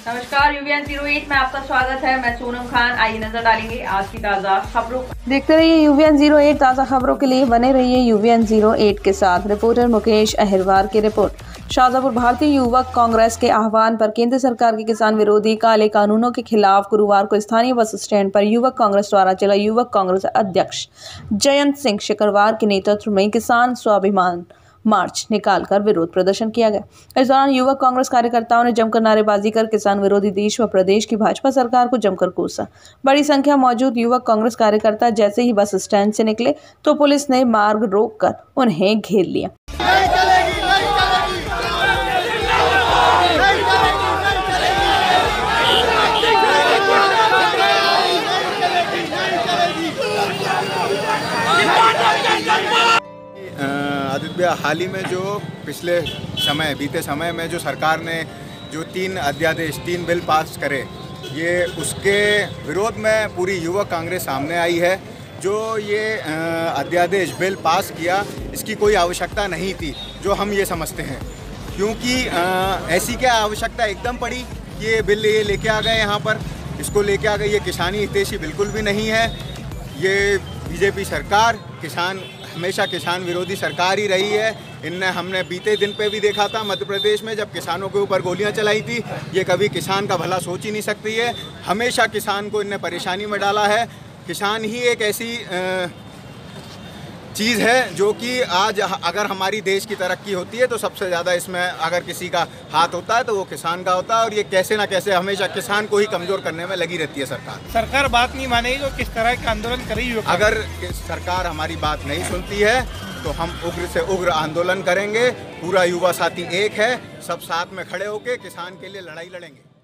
नमस्कार, यूवीएन 08 में आपका स्वागत है। मैं सोनम खान। आइए नजर डालेंगे आज की ताज़ा खबरों पर। देखते रहिए यूवीएन 08 ताज़ा खबरों के लिए बने रहिए यूवीएन 08 के साथ। रिपोर्टर मुकेश अहिरवार की रिपोर्ट। शाजापुर भारतीय युवक कांग्रेस के आह्वान पर केंद्र सरकार के किसान विरोधी काले कानूनों के खिलाफ गुरुवार को स्थानीय बस स्टैंड पर युवक कांग्रेस द्वारा जिला युवक कांग्रेस अध्यक्ष जयंत सिंह शिकरवार के नेतृत्व में किसान स्वाभिमान मार्च निकालकर विरोध प्रदर्शन किया गया। इस दौरान युवक कांग्रेस कार्यकर्ताओं ने जमकर नारेबाजी कर किसान विरोधी देश व प्रदेश की भाजपा सरकार को जमकर कोसा। बड़ी संख्या मौजूद युवक कांग्रेस कार्यकर्ता जैसे ही बस स्टैंड से निकले तो पुलिस ने मार्ग रोककर उन्हें घेर लिया। आदित्य, हाल ही में जो बीते समय में जो सरकार ने जो 3 बिल पास करे, ये उसके विरोध में पूरी युवक कांग्रेस सामने आई है। जो ये अध्यादेश बिल पास किया, इसकी कोई आवश्यकता नहीं थी, जो हम ये समझते हैं। क्योंकि ऐसी क्या आवश्यकता एकदम पड़ी कि ये बिल ये लेके आ गए यहाँ पर, इसको लेके आ गए। ये किसानी हितैषी बिल्कुल भी नहीं है। ये बीजेपी सरकार हमेशा किसान विरोधी सरकार ही रही है। हमने बीते दिन पे भी देखा था मध्य प्रदेश में, जब किसानों के ऊपर गोलियां चलाई थी। ये कभी किसान का भला सोच ही नहीं सकती है। हमेशा किसान को इनने परेशानी में डाला है। किसान ही एक ऐसी चीज़ है जो कि आज अगर हमारी देश की तरक्की होती है तो सबसे ज़्यादा इसमें अगर किसी का हाथ होता है तो वो किसान का होता है। और ये कैसे ना कैसे हमेशा किसान को ही कमज़ोर करने में लगी रहती है सरकार बात नहीं मानेगी तो किस तरह का आंदोलन करेगी? अगर सरकार हमारी बात नहीं सुनती है तो हम उग्र से उग्र आंदोलन करेंगे। पूरा युवा साथी एक है, सब साथ में खड़े होकर किसान के लिए लड़ाई लड़ेंगे।